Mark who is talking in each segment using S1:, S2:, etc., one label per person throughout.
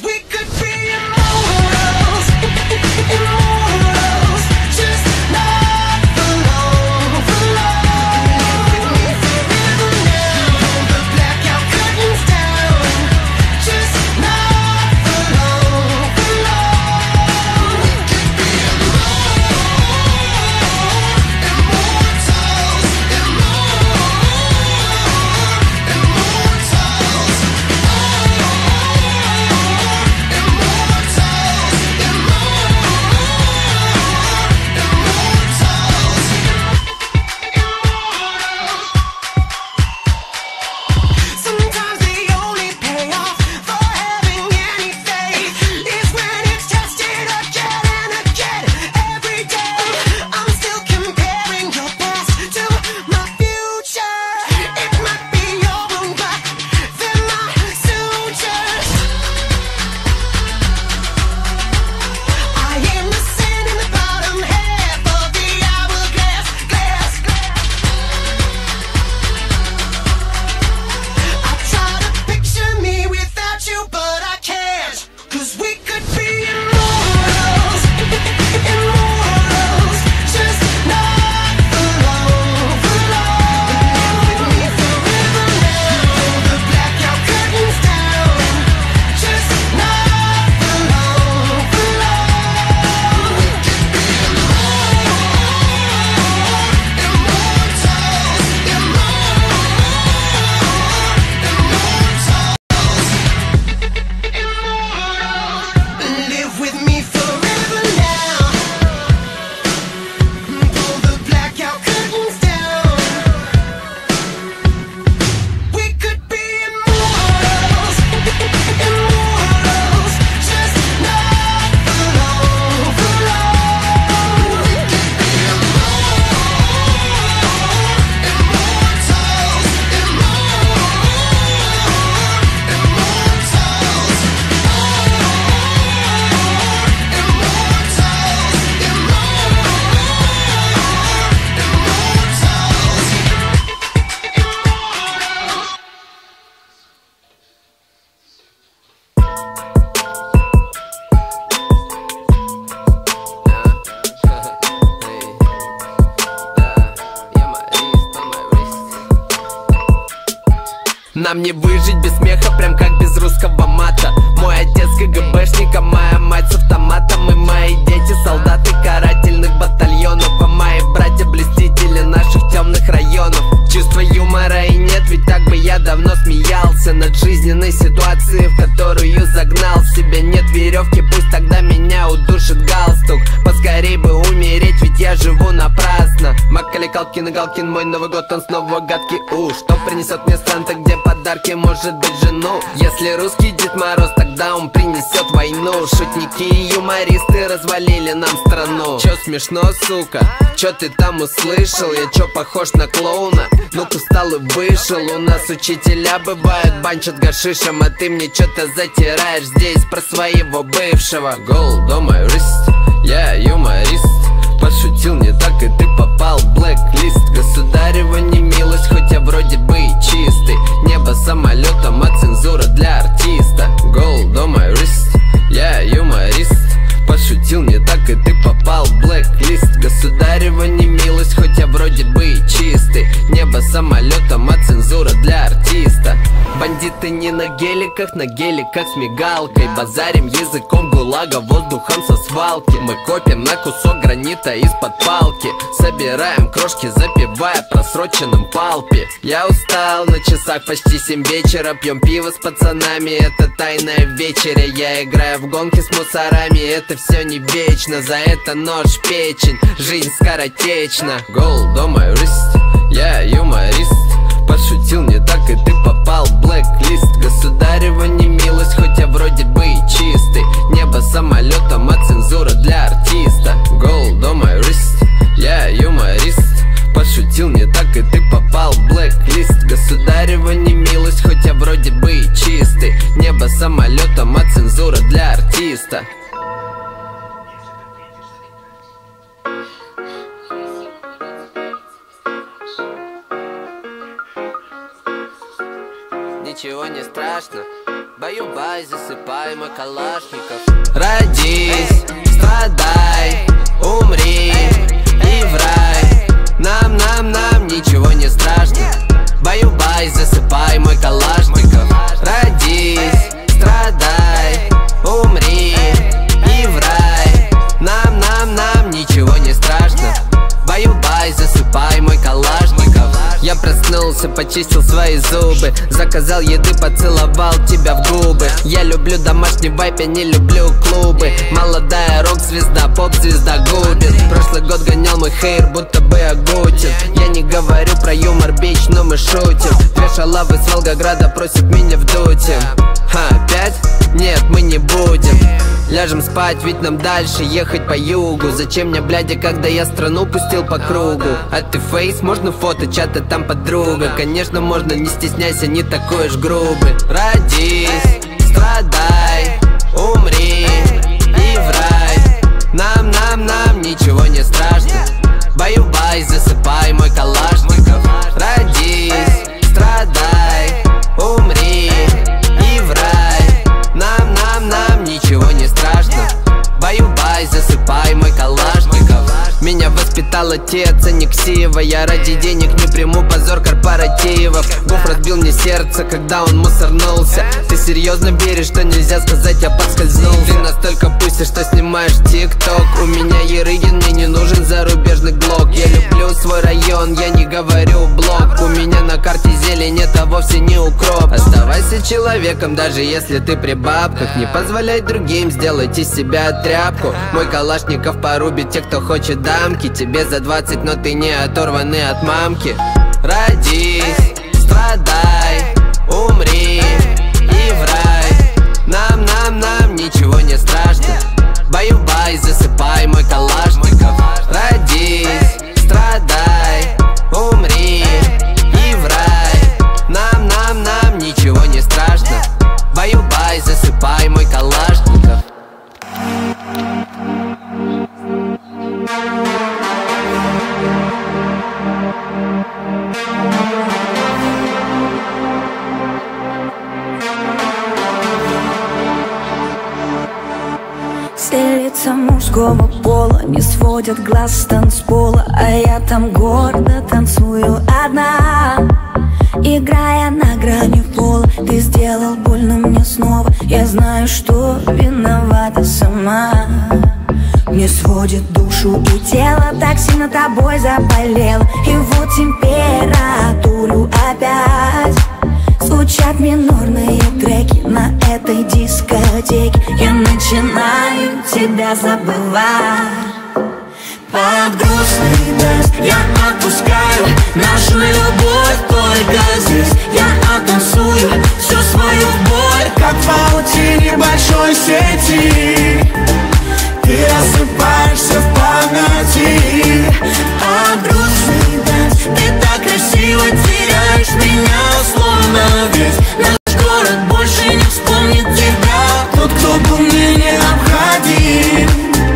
S1: we could be immortals, immortals, just not for long, for long. With me forever now, pull the blackout curtains down, just not for long, for long. We could be immortals, sometimes the only payoff for having any faith is when it's tested again and again. Every day I'm still comparing your past to my future. It might be over, but then my sutures. I am the sand in the bottom half of the hourglass, glass. I try to picture me without you, but I can't. 'Cause we could be immortals, immortals, just not for long, for long. With me forever now, pull the blackout curtains down, just not for long, for long. We could be live with me forever now. Pull the blackout curtains down. We could be immortals, immortals, just not for long, for long. We could be immortals,
S2: Нам не выжить без смеха, прям как без русского мата. Мой отец КГБшник, а моя мать с автоматом. И мои дети солдаты карательных батальонов, а мои братья блестители наших темных районов. Чувства юмора и нет, ведь так бы я давно смеялся над жизненной ситуацией, в которую загнал себя. Нет веревки, пусть тогда меня удушит галстук. Поскорей бы умереть, ведь я живу напрасно. Макали Калкин и Галкин, мой Новый год, он снова гадкий. Что принесет мне Санта, где подарки, может быть, жену? Если русский Дед Мороз, тогда он принесет войну. Шутники и юмористы развалили нам страну. Чё смешно, сука? Чё ты там услышал? Я чё похож на клоуна? Ну-ка встал и вышел. У нас учителя бывают, банчат гашишем, а ты мне чё-то затираешь здесь про своего бывшего. Gold on my wrist, я юморист. Пошутил не так, и ты попал в блэк-лист. Государева немилость, хоть я вроде бы и чистый. Небо самолетом, а цензура для артиста. Gold on my wrist, я юморист. Пошутил не так, и ты попал в блэк-лист. Государева немилость, хоть я вроде бы и чистый. Небо самолетом, а цензура для артиста. Бандиты не на геликах с мигалкой. Базарим языком гулага, воздухом со свалки. Мы копим на кусок гранита из-под палки. Собираем крошки, запивая просроченным палпи. Я устал, на часах почти 7 вечера. Пьем пиво с пацанами, это тайная вечеря. Я играю в гонки с мусорами, это все не вечно. За это нож в печень, жизнь скоротечна. Gold on my wrist, я юморист. Пошутил не так, и ты попал в блэк-лист. Государева немилость, хоть я вроде бы и чистый. Небо самолетом, а цензура для артиста. Gold on my wrist, я юморист. Пошутил не так, и ты попал в блэк-лист. Государева немилость, хоть я вроде бы и чистый. Небо самолетом, а цензура для артиста. Ничего не страшно. Баю-бай, засыпай, мой Калашников. Родись, страдай, умри и в рай. Нам ничего не страшно. Баю-бай, засыпай, мой Калашников. Родись, страдай, умри и в рай. Нам ничего не страшно. Баю-бай, засыпай, мой Калашников. Я проснулся, почистил свои зубы, заказал еды, поцеловал тебя в губы. Я люблю домашний вайп, я не люблю клубы. Молодая рок-звезда, поп-звезда губит. Прошлый год гонял мой хейр, будто бы Агутин. Я не говорю про юмор, бич, но мы шутим. Две шалавы с Волгограда просят меня вдуть им. Опять? Нет, мы не будем. Ляжем спать, ведь нам дальше ехать по югу. Зачем мне, блядя, когда я страну пустил по кругу? А ты фейс, можно фото, чата там подруга. Конечно, можно, не стесняйся, не такой уж грубый. Родись, страдай, умри и в рай. Нам ничего не страшно. Баю-бай, засыпай, мой Калашников. Родись, страдай, умри и в рай. Нам ничего не страшно. Баю-бай, засыпай, мой Калашников. Меня воспитал отец, а не ксива. Я ради денег не приму позор корпоративов. Гуф разбил мне сердце, когда он мусорнулся. Ты серьезно веришь, что нельзя сказать, я подскользнулся? Ты настолько пустишь, что снимаешь тик-ток. У меня Ерыгин, мне не нужен зарубежный глок. Я люблю свой район, я не говорю блок. У меня на карте зелень, это вовсе не укроп. Оставайся человеком, даже если ты при бабках. Не позволяй другим сделать из себя тряпку. Мой Калашников порубит тех, кто хочет дамки. Тебе за 20, но ты не оторванный от мамки. Родись, страдай, умри и в рай. Нам ничего не страшно. Баю-бай, засыпай, мой Калашников. Родись, страдай, умри и в рай. Нам ничего не страшно. Баю-бай, засыпай, мой Калашников.
S3: Все лица мужского пола не сводят глаз с танцпола, а я там гордо танцую одна, играя на грани пола. Ты сделал больно мне снова, я знаю, что виновата сама. Мне сводит душу и тело, так сильно тобой заболело. И вот температуру опять. Звучат минорные треки на этой дискотеке. Я начинаю тебя забывать. Под грустный дождь я отпускаю нашу любовь только здесь. Я оттанцую всю свою боль, как в паутине большой сети. Ты рассыпаешься в памяти. Под грустный дождь ты так красиво теряешь меня, словно весь наш город больше не вспомнит тебя. Тот, кто был мне необходим,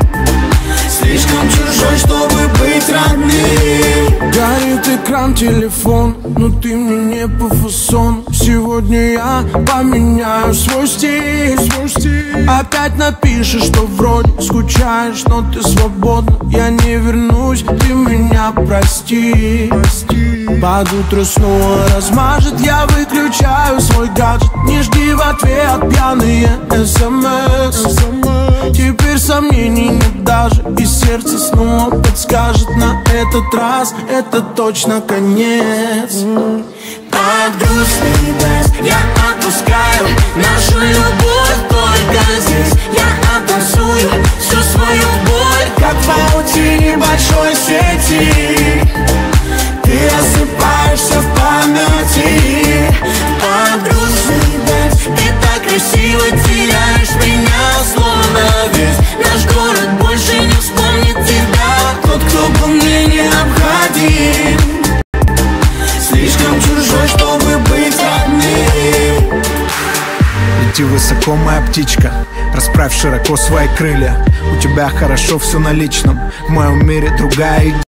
S3: слишком чужой, чтобы быть родным.
S4: Горит экран телефон, но ты мне не по фасону. Сегодня я поменяю свой стиль. Опять напишешь, что вроде скучаешь, но ты свободна. Я не вернусь, ты меня прости. Под утро снова размажет, я выключаю свой гаджет. Не жди в ответ пьяные СМС. Теперь сомнений нет даже, и сердце снова подскажет: на этот раз это точно конец.
S3: Под грустный дождь я отпускаю нашу любовь только здесь. Я оттанцую всю свою боль,
S4: Как в паутине большой сети. Ты рассыпаешься в памяти.
S3: Под грустный дождь ты так красиво теряешь меня, словно весь наш город больше не вспомнит тебя.
S4: Тот, кто был мне необходим, слишком чужой, чтобы быть родным.
S5: Лети высоко, моя птичка, расправь широко свои крылья. У тебя хорошо все на личном, в моем мире другая идея.